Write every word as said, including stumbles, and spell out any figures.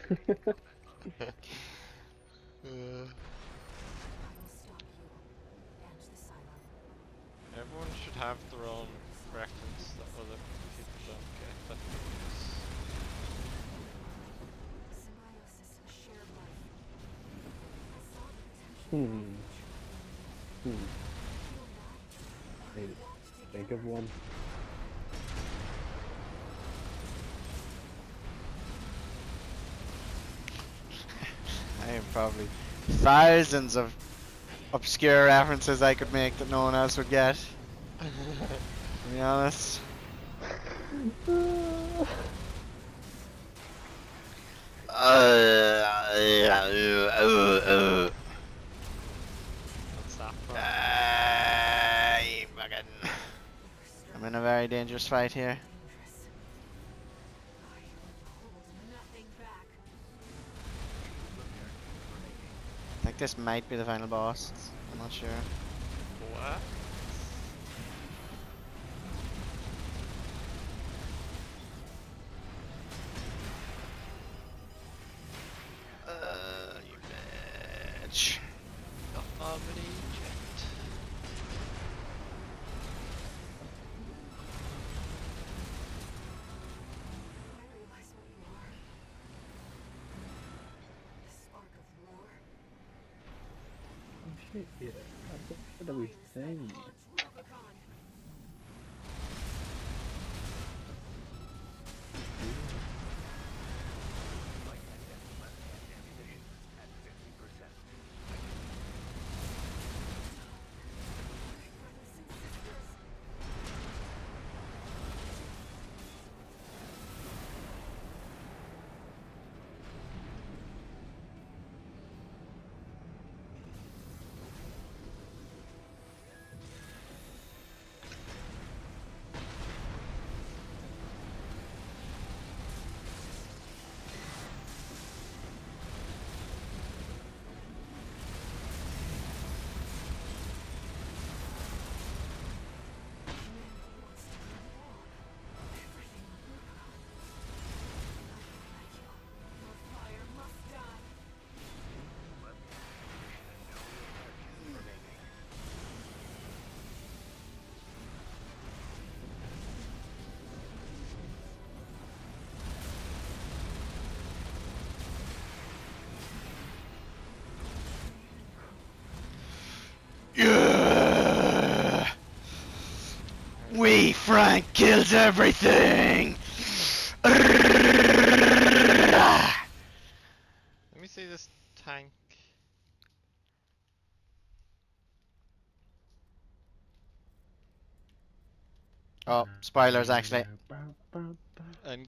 Uh, Everyone should have their own preference that other people don't get. That Hmm. Hmm. Maybe think of one. I am probably thousands of obscure references I could make that no one else would get. To be honest. What's that from? I fucking- I'm in a very dangerous fight here. I think this might be the final boss. I'm not sure. What? Uh, you bitch. The Omni Jet. Oh shit, yeah. What what are we saying? Yeah! We Frank kills everything! Let me see this tank. Oh, spoilers actually. And